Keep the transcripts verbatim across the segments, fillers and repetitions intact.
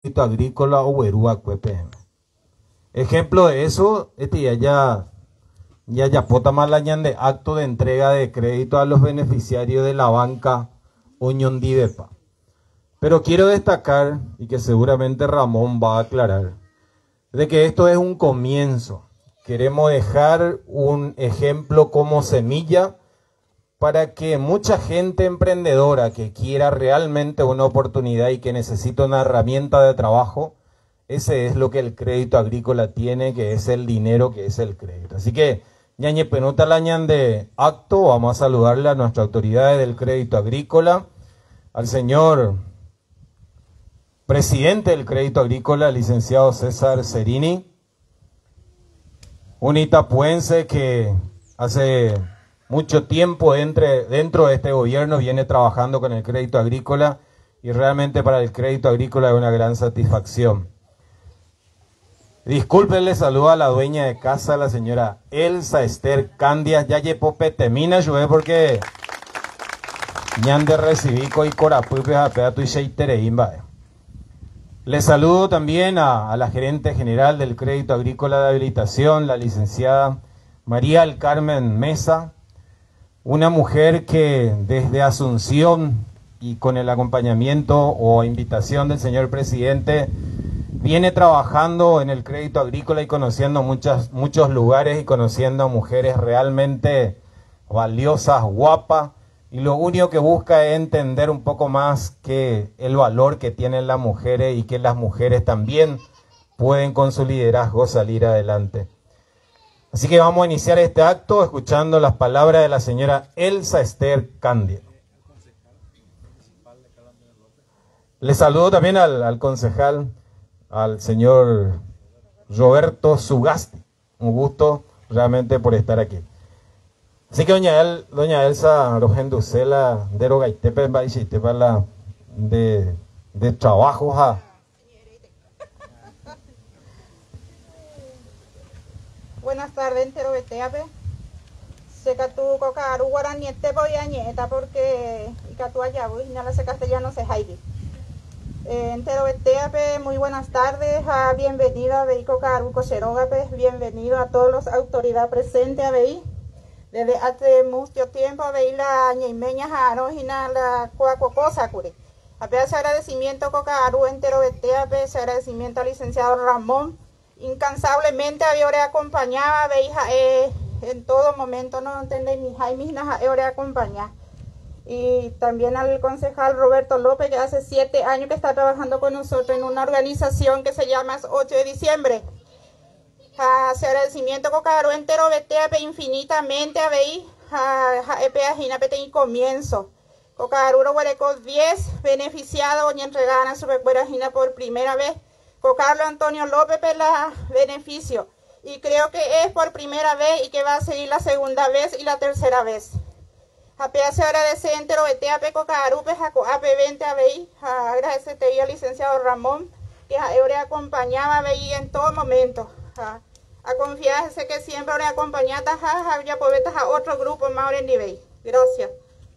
agrícola o huerúa cuepe. Ejemplo de eso, este ya ya ya ya pota malañan de acto de entrega de crédito a los beneficiarios de la banca Unión Divepa. Pero quiero destacar, y que seguramente Ramón va a aclarar, de que esto es un comienzo. Queremos dejar un ejemplo como semilla para que mucha gente emprendedora que quiera realmente una oportunidad y que necesita una herramienta de trabajo, ese es lo que el crédito agrícola tiene, que es el dinero, que es el crédito. Así que, ñañe penuta lañan de acto, vamos a saludarle a nuestras autoridades del crédito agrícola, al señor presidente del crédito agrícola, licenciado César Cerini, un itapuense que hace mucho tiempo entre, dentro de este gobierno viene trabajando con el crédito agrícola y realmente para el crédito agrícola es una gran satisfacción. Disculpen, le saludo a la dueña de casa, la señora Elsa Esther Candias. Ya yepope temina llueve porque ñande recibí coi corapupe a pedato y sheitereimba. Les saludo también a, a la gerente general del Crédito Agrícola de Habilitación, la licenciada María del Carmen Mesa, una mujer que desde Asunción y con el acompañamiento o invitación del señor presidente viene trabajando en el crédito agrícola y conociendo muchas, muchos lugares y conociendo a mujeres realmente valiosas, guapas, y lo único que busca es entender un poco más que el valor que tienen las mujeres y que las mujeres también pueden con su liderazgo salir adelante. Así que vamos a iniciar este acto escuchando las palabras de la señora Elsa Esther Candia. Le saludo también al, al concejal, al señor Roberto Sugasti. Un gusto realmente por estar aquí. Así que doña, El, doña Elsa Rojenducela de Rogaitepe la de, de trabajo. ¿Ja? Buenas tardes, entero beteape. Se catu cocaru guaraniete voy a nieta porque y catu allá voy no sé castellano se jairi. Eh, entero beteape, muy buenas tardes, a bienvenido a Beico Caru Cocherogape, bienvenido a todos los autoridades presentes a Bei. Desde hace mucho tiempo veí la ñeimeña jarojina la cuacocosa cure. Apenas agradecimiento cocaru entero beteape, agradecimiento al licenciado Ramón. Incansablemente había acompañado, veía eh, en todo momento, no entendéis, mi Jaime había acompañado. Y también al concejal Roberto López, que hace siete años que está trabajando con nosotros en una organización que se llama ocho de diciembre. Hace agradecimiento con caro entero, vete a infinitamente a ver, a epeajina pete y comienzo. Cocaruro Guareco diez beneficiados y entregaron a su recuerda por primera vez. Con Carlos Antonio López la beneficio y creo que es por primera vez y que va a seguir la segunda vez y la tercera vez. A se agradece entero vete a peco carupe a vente a ver agradecete al licenciado Ramón que a acompañaba a ver en todo momento. A, a confiarse que siempre le acompañada a ya poetas a otro grupo más en nivel. Gracias.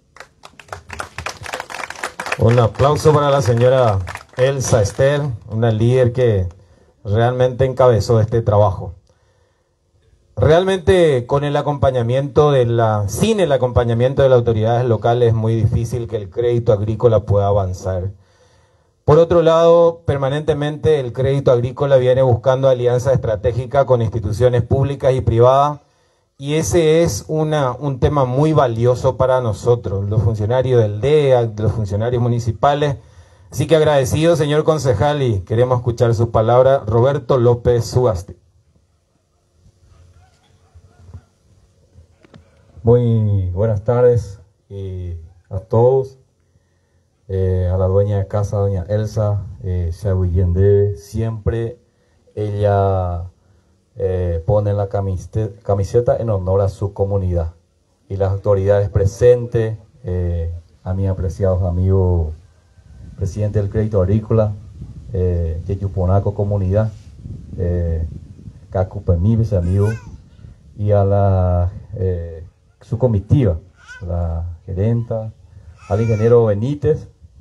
Un aplauso para la señora Elsa Esther, una líder que realmente encabezó este trabajo. Realmente con el acompañamiento de la, sin el acompañamiento de las autoridades locales es muy difícil que el crédito agrícola pueda avanzar. Por otro lado, permanentemente el crédito agrícola viene buscando alianzas estratégicas con instituciones públicas y privadas y ese es una, un tema muy valioso para nosotros, los funcionarios del D E A, los funcionarios municipales. Así que agradecido, señor concejal, y queremos escuchar sus palabras. Roberto López Sugasti. Muy buenas tardes y a todos, eh, a la dueña de casa, doña Elsa, eh, Xahuillende, siempre ella eh, pone la camiseta, camiseta en honor a su comunidad y las autoridades presentes, eh, a mis apreciados amigos, presidente del crédito agrícola, eh, Yeyuponaco comunidad, eh, Cacupemibes, amigo, y a la eh, su comitiva, la gerenta, al ingeniero Benítez,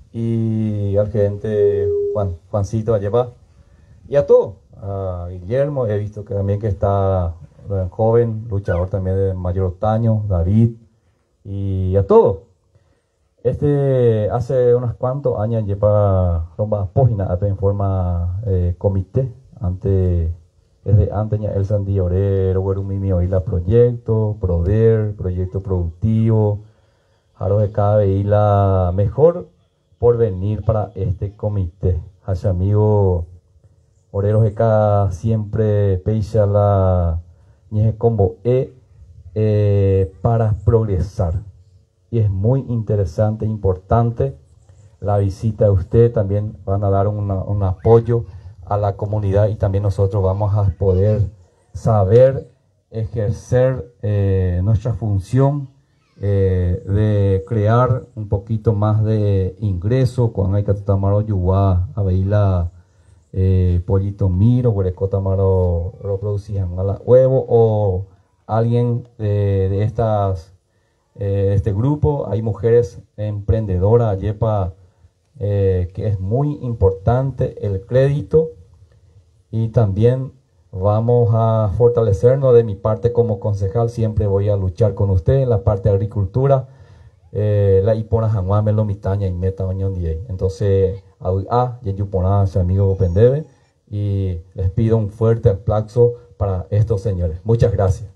y al gerente Juan, Juancito Allepa, y a todos, a Guillermo, he visto que también que está un joven, luchador también de mayor otaño, David, y a todos. Este hace unos cuantos años lleva rompa página en forma eh, comité ante desde antes ya el Sandí Orero, Guerumimi Oila proyecto, Proder, proyecto productivo, Jaro de cada y la mejor por venir para este comité. Hacia amigo Orero de cada siempre peisa la ñeje combo e eh, para progresar. Y es muy interesante e importante la visita de usted. También van a dar una, un apoyo a la comunidad y también nosotros vamos a poder saber ejercer eh, nuestra función eh, de crear un poquito más de ingreso cuando hay que tomar yuwa a ver la eh, pollito miro, huerecotamaro reproducían a la huevo o alguien de, de estas Eh, este grupo. Hay mujeres emprendedoras, Yepa, eh, que es muy importante el crédito, y también vamos a fortalecernos. De mi parte como concejal siempre voy a luchar con usted en la parte de agricultura, eh, la ipona jamás me lo mitaña y meta oñón día. Entonces a yeyupona su amigo Pendebe, y les pido un fuerte aplauso para estos señores. Muchas gracias.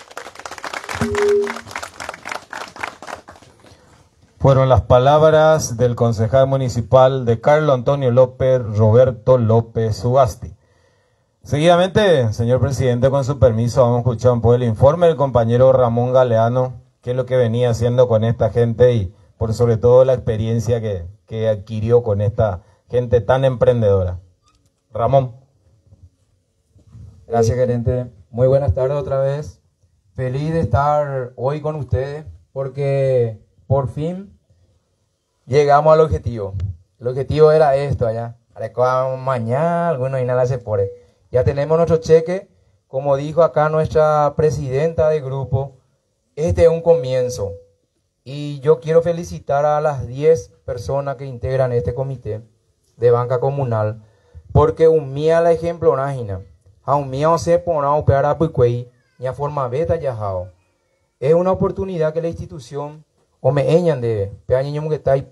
Fueron las palabras del concejal municipal de Carlos Antonio López, Roberto López Ugasti. Seguidamente, señor presidente, con su permiso, vamos a escuchar un poco el informe del compañero Ramón Galeano, qué es lo que venía haciendo con esta gente y por sobre todo la experiencia que, que adquirió con esta gente tan emprendedora. Ramón. Gracias, gerente. Muy buenas tardes otra vez. Feliz de estar hoy con ustedes porque por fin llegamos al objetivo. El objetivo era esto allá. Mañana, algunos y nada se pone. Ya tenemos nuestro cheque. Como dijo acá nuestra presidenta de grupo, este es un comienzo. Y yo quiero felicitar a las diez personas que integran este comité de banca comunal, porque un mía la ejemplo nágina. A un mía se pone a operar a Pucuey, ni a forma beta yajao. Es una oportunidad que la institución o me eñan de peaño que está ahí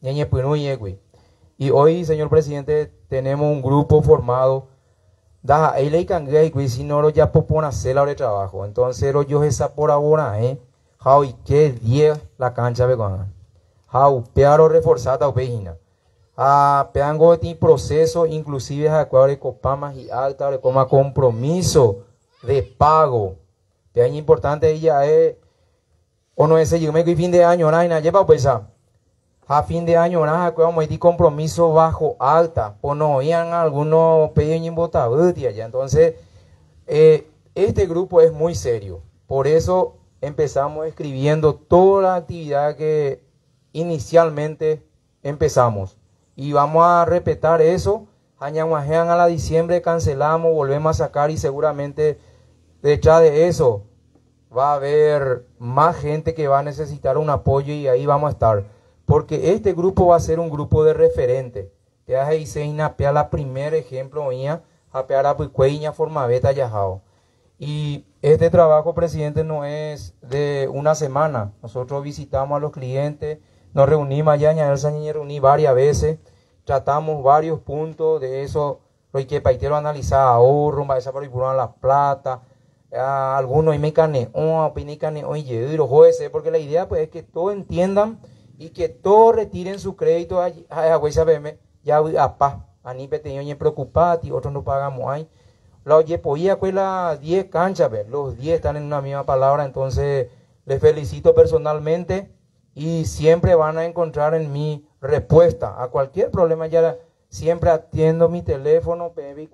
y hoy, señor presidente, tenemos un grupo formado da ahí le cangue y si no lo ya popona cela de trabajo. Entonces lo yo esa por ahora eh how y que diez la cancha de con how pearo reforzada o pejina a peango de proceso inclusive a cuadro de copamas y alta de coma compromiso de pago. Que es importante ella es o no ese yo me fin de año na lleva pues a fin de año na como hay compromiso bajo alta por no oían algunos pequeños botabuti allá. Entonces eh, este grupo es muy serio, por eso empezamos escribiendo toda la actividad que inicialmente empezamos y vamos a respetar eso. Añamajean a la diciembre, cancelamos, volvemos a sacar y seguramente detrás de eso va a haber más gente que va a necesitar un apoyo y ahí vamos a estar. Porque este grupo va a ser un grupo de referente. Te hace Iseina pea la primer ejemplo mía, a pear a Pucueña forma beta yajao. Y este trabajo, presidente, no es de una semana. Nosotros visitamos a los clientes, nos reunimos allá en el Sañe reuní varias veces, tratamos varios puntos de eso, lo que paitero analizar ahorro, va a esa por la plata. Uh, algunos y me cane o pinicane oye jueces, porque la idea pues es que todos entiendan y que todos retiren su crédito a a B ya a paz a ni peteño preocupado y otros no pagamos ahí la oye podía pues las diez canchas ver los diez están en una misma palabra. Entonces les felicito personalmente y siempre van a encontrar en mi respuesta a cualquier problema. Ya siempre atiendo mi teléfono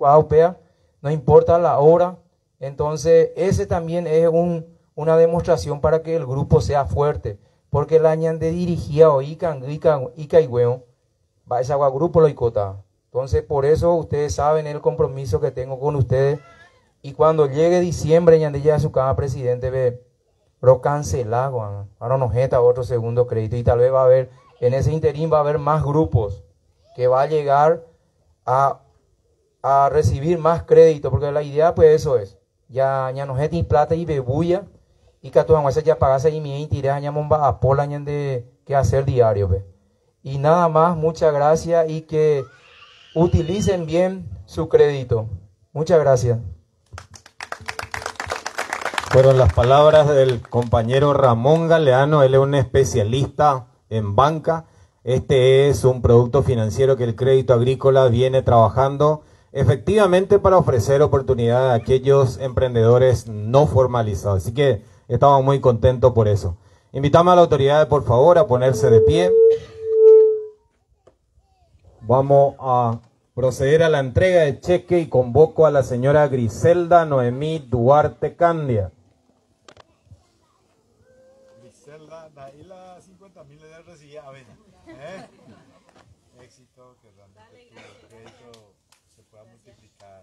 no importa la hora. Entonces, ese también es un, una demostración para que el grupo sea fuerte. Porque la ñande dirigía o ica, ica, ica y hueón, va a ese grupo lo icota. Entonces, por eso ustedes saben el compromiso que tengo con ustedes. Y cuando llegue diciembre, ñande ya a su cama presidente, ve, lo cancelado, ahora nos jeta otro segundo crédito. Y tal vez va a haber En ese interín va a haber más grupos que va a llegar a, a recibir más crédito, porque la idea pues eso es, ya, ya no es ni plata y bebuya, y que tú ya pagas y mi interés ya monba a pola de que hacer diario, ve. Y nada más, muchas gracias y que utilicen bien su crédito. Muchas gracias. Fueron las palabras del compañero Ramón Galeano. Él es un especialista en banca. Este es un producto financiero que el Crédito Agrícola viene trabajando efectivamente para ofrecer oportunidades a aquellos emprendedores no formalizados. Así que estamos muy contentos por eso. Invitamos a la autoridad, por favor, a ponerse de pie. Vamos a proceder a la entrega de cheque y convoco a la señora Griselda Noemí Duarte Candia. Griselda, de ahí las cincuenta mil le recibía avena. ¿Eh? Éxito, que realmente tu crédito se pueda multiplicar.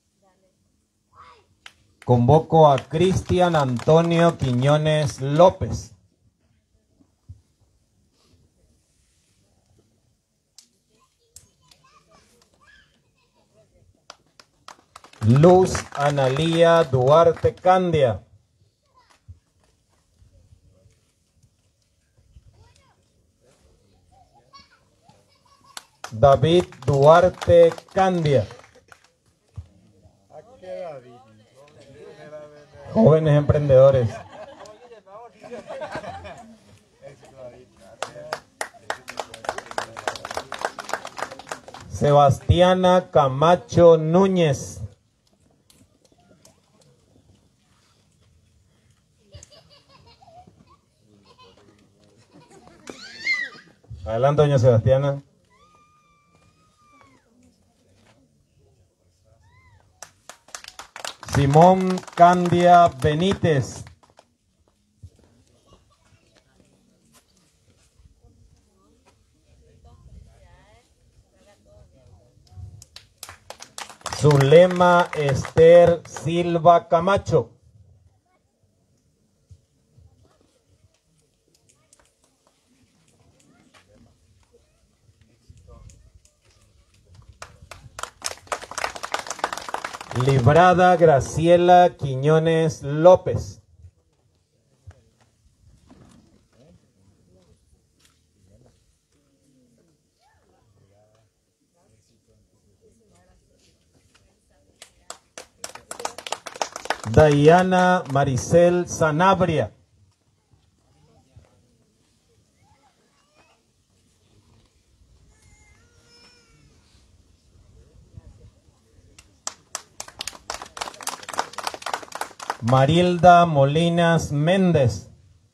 Convoco a Cristian Antonio Quiñones López. Luz Analía Duarte Candia. David Duarte Candia. Jóvenes emprendedores. Sebastiana Camacho Núñez. Adelante, doña Sebastiana. Simón Candia Benítez. Zulema Esther Silva Camacho. Librada Graciela Quiñones López. Diana Maricel Sanabria. Marilda Molinas Méndez.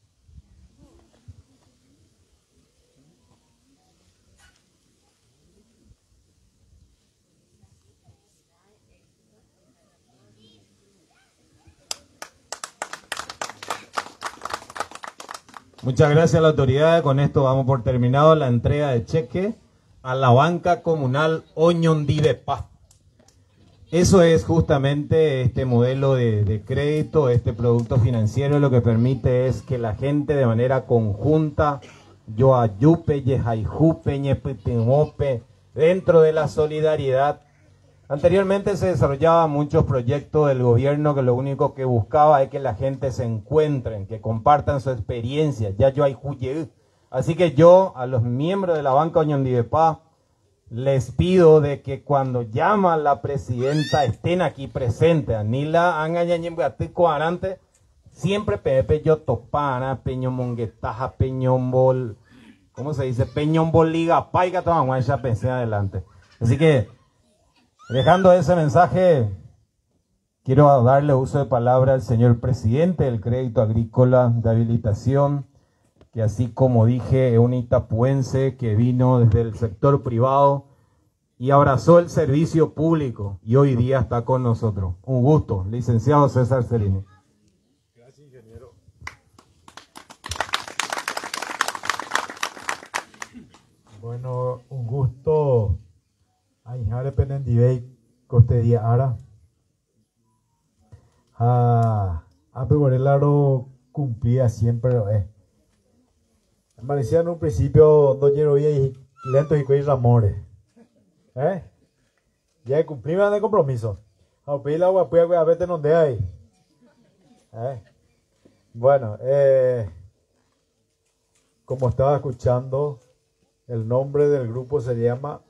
Muchas gracias a la autoridad. Con esto vamos por terminado la entrega de cheque a la banca comunal Oñondivepá. Eso es justamente este modelo de, de crédito, este producto financiero, lo que permite es que la gente de manera conjunta, yo ayupe, yejaijupe, ñepetemope, dentro de la solidaridad. Anteriormente se desarrollaban muchos proyectos del gobierno que lo único que buscaba es que la gente se encuentren, que compartan su experiencia, ya yo hay juye. Así que yo, a los miembros de la banca Oñondivepá, les pido de que cuando llama la presidenta estén aquí presentes. Anila angañañembeatico arante, siempre pepe yo topana, peño monguetaja, peñombol, ¿cómo se dice? Peñombol liga paiga, toma ya pensé adelante. Así que, dejando ese mensaje, quiero darle uso de palabra al señor presidente del Crédito Agrícola de Habilitación, que así como dije, es un itapuense que vino desde el sector privado y abrazó el servicio público y hoy día está con nosotros. Un gusto, licenciado César Celini. Gracias, ingeniero. Bueno, un gusto a Injare Penendibey Costedia Ara. A a Peguarelaro cumplía siempre, eh. Parecía en un principio doñero y lento y coi ramores. ¿Eh? Ya cumplimos de compromiso. A pedir la agua, pues a verte donde hay. ¿Eh? Bueno, eh, como estaba escuchando, el nombre del grupo se llama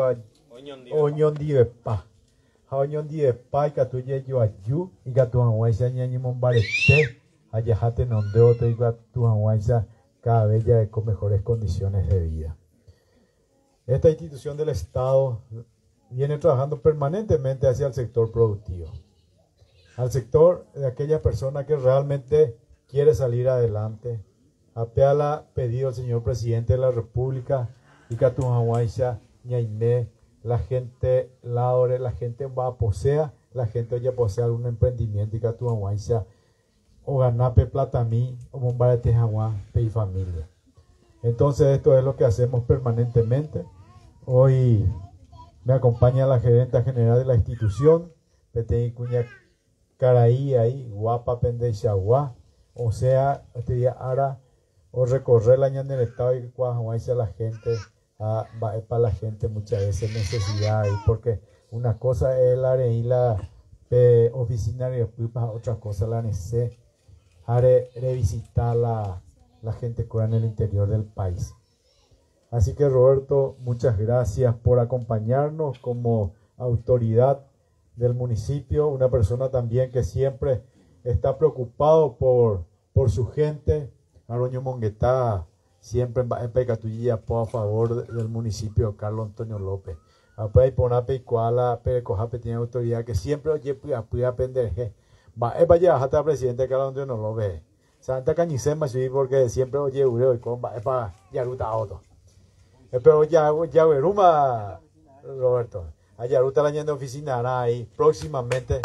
Oñondivepa. Oñondivepa y catuye yo ayu y catu hawaisa ñañi mombarete ayajate nondeo te y catu hawaisa cada vez ya con mejores condiciones de vida. Esta institución del Estado viene trabajando permanentemente hacia el sector productivo, al sector de aquella persona que realmente quiere salir adelante. Apeala pedido al señor presidente de la República y Catujahuaycha, Ñaimé, la gente laure, la gente va a posea, la gente ya posee algún emprendimiento y Catujahuaycha o ganape platamí o bombare tejahuá y familia. Entonces esto es lo que hacemos permanentemente. Hoy me acompaña la gerente general de la institución, Petén Cuña Caraí, ahí, guapa Pendexaguá, o sea, este día ahora, o recorrer la ñan del estado y cuajahuayse a la gente, a, para la gente muchas veces necesidad, ahí, porque una cosa es la y la eh, oficina y después para otra cosa la nece, haré revisitar la, la gente que va en el interior del país. Así que Roberto, muchas gracias por acompañarnos como autoridad del municipio, una persona también que siempre está preocupado por, por su gente. Aroño Monguetá, siempre en Pecatuyía, a favor del municipio Carlos Antonio López. Apay Ponape y Kuala, Perecojape tiene autoridad que siempre oye, puede aprender. Va, es vaya, hasta presidente Carlos Antonio López. Santa Cañicema, sí, porque siempre oye, ureo y con va, es para Yaruta Auto. Pero ya, ya, Veruma, Roberto. Allá ruta la de oficina ahí próximamente.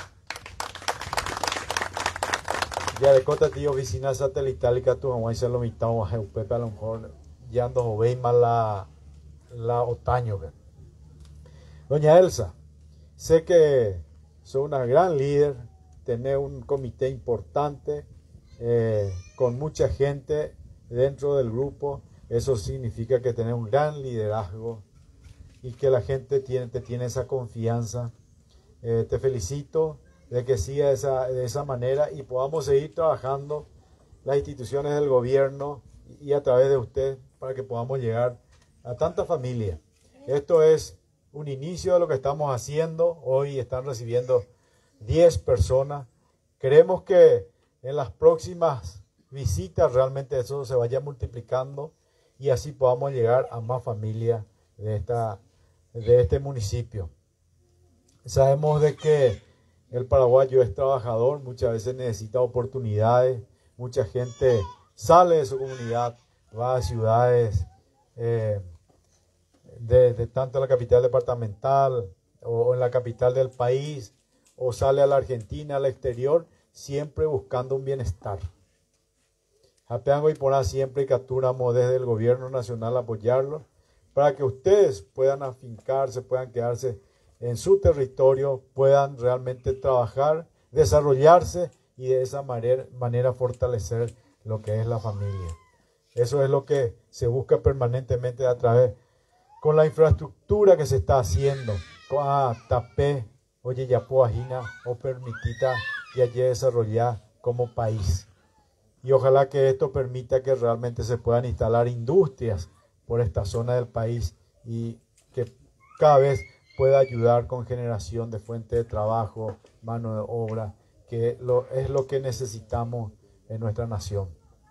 Ya de cota tío oficina satelital y que tú vamos a hacer lo mitad a Pepe a lo mejor ya ando veis más la la otaño. Doña Elsa, sé que soy una gran líder, tener un comité importante eh, con mucha gente dentro del grupo. Eso significa que tener un gran liderazgo y que la gente tiene, te tiene esa confianza. Eh, te felicito de que siga de esa, de esa manera y podamos seguir trabajando las instituciones del gobierno y a través de usted para que podamos llegar a tanta familia. Esto es un inicio de lo que estamos haciendo. Hoy están recibiendo diez personas. Queremos que en las próximas visitas realmente eso se vaya multiplicando y así podamos llegar a más familias de, esta, de este municipio. Sabemos de que el paraguayo es trabajador, muchas veces necesita oportunidades, mucha gente sale de su comunidad, va a ciudades eh, de, de tanto la capital departamental o, o en la capital del país, o sale a la Argentina, al exterior, siempre buscando un bienestar. Apeango y por siempre capturamos desde el gobierno nacional apoyarlo para que ustedes puedan afincarse, puedan quedarse en su territorio, puedan realmente trabajar, desarrollarse y de esa manera, manera fortalecer lo que es la familia. Eso es lo que se busca permanentemente a través, con la infraestructura que se está haciendo, con a tapé, oye, ya poajina o permitita y allí desarrollar como país. Y ojalá que esto permita que realmente se puedan instalar industrias por esta zona del país y que cada vez pueda ayudar con generación de fuente de trabajo, mano de obra, que lo, es lo que necesitamos en nuestra nación.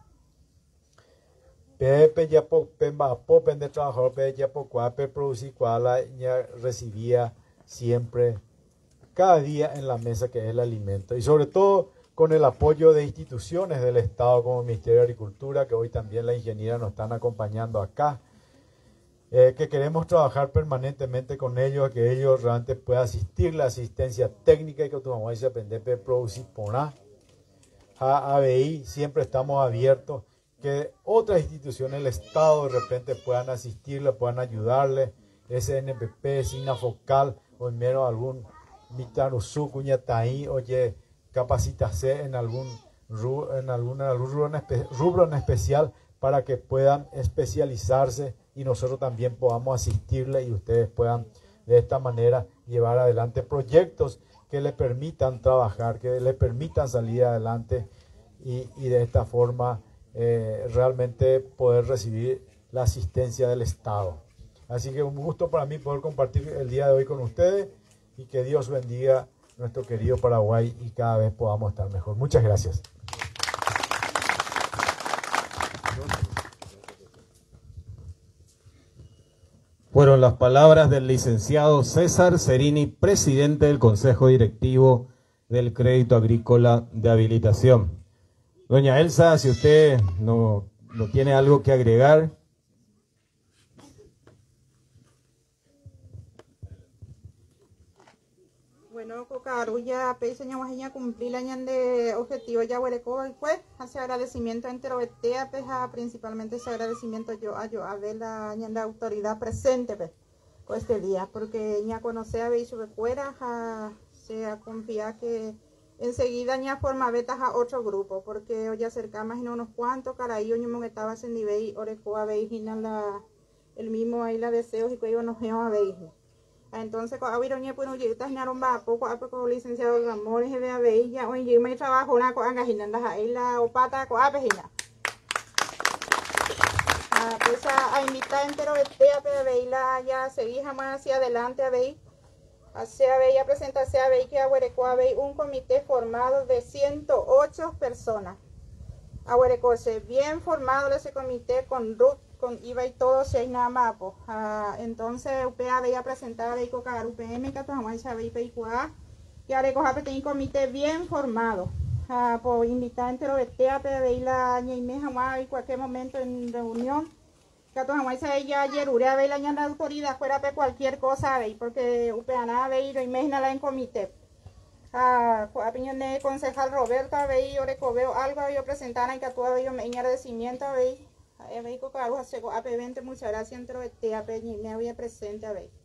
Pepe ya popen de trabajador, Pepe ya pocuape producir cuala ya recibía siempre, cada día en la mesa que es el alimento y sobre todo con el apoyo de instituciones del Estado como el Ministerio de Agricultura, que hoy también la ingeniera nos están acompañando acá, eh, que queremos trabajar permanentemente con ellos, que ellos realmente puedan asistir la asistencia técnica y que tu mamá se aprende a producir por A. A B I, siempre estamos abiertos, que otras instituciones del Estado de repente puedan asistirle, puedan ayudarle, S N P P, Sinafocal, o en menos algún Mitanusú, Cuñataí, oye, capacitarse en algún, en alguna, algún rubro, en espe, rubro en especial para que puedan especializarse y nosotros también podamos asistirle y ustedes puedan de esta manera llevar adelante proyectos que le permitan trabajar, que le permitan salir adelante y, y de esta forma eh, realmente poder recibir la asistencia del Estado. Así que un gusto para mí poder compartir el día de hoy con ustedes y que Dios bendiga nuestro querido Paraguay y cada vez podamos estar mejor. Muchas gracias. Fueron las palabras del licenciado César Cerini, presidente del Consejo Directivo del Crédito Agrícola de Habilitación. Doña Elsa, si usted no, no tiene algo que agregar. Bueno, Cocarulla, Peiseña Guajeña, cumplir la de objetivo ya hueleco y pues, hace agradecimiento entero betea, peja, principalmente ese agradecimiento yo a yo a ver la de autoridad presente, pues, con este día, porque ya conoce a ver su fuera, se confía que enseguida ya forma betas a otro grupo, porque hoy acercamos en unos cuantos, cara, yo no estaba en nivel, oreco a ver, la, el mismo ahí la deseos y que yo no veo a ver. Entonces, con aviroñe pues no llegas ni a un poco a poco licenciado Ramón y de Aveilla hoy yo me trabajo una con angajinas ahí la opata con apejina. Ah, pues a invitar entero este a Aveilla ya seguir jamás hacia adelante a ver hacia Aveilla presentarse a ver que Aguereco a ver un comité formado de ciento ocho personas. Aguereco bien formado ese comité con Ruth con I V A y todo, si hay nada más, pues. Uh, entonces, U P A veía presentar a Cocar U P M, que tomamos esa V I P I Q A, que haré coja un comité bien formado. Uh, por invitar entero de T A P, veí la ñeime jamás en cualquier momento en reunión. Que tomamos esa ella ayer, uré a ver la ñanda autoridad, fuera de cualquier cosa, veí, porque U P A nada veí, lo imagina en comité. Uh, a opinión de concejal Roberto, veí, yo recobeo algo, yo presentar en que todo yo me agradecimiento, veí. Muchas gracias, entro de A P, me había presente a ver.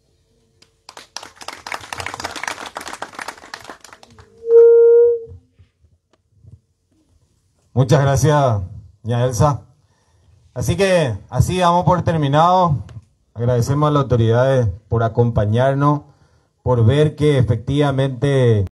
Muchas gracias, doña Elsa. Así que así damos por terminado. Agradecemos a las autoridades por acompañarnos, por ver que efectivamente